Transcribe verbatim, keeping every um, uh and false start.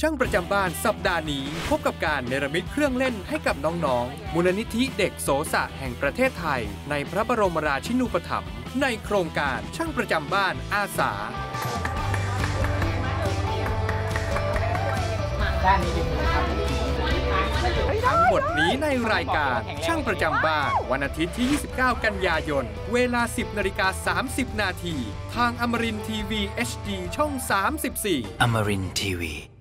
ช่างประจำบ้านสัปดาห์นี้พบกับการเนรมิตเครื่องเล่นให้กับน้องๆมูลนิธิเด็กโสสะแห่งประเทศไทยในพระบรมราชินูปถัมภ์ในโครงการช่างประจำบ้านอาสาทั้งหมดนี้ในรายการช่างประจำบ้านวันอาทิตย์ที่ ยี่สิบเก้า กันยายนเวลา สิบนาฬิกาสามสิบนาทีทางอมรินทร์ทีวี เอช ดี ช่อง สามสิบสี่อมรินทร์ทีวี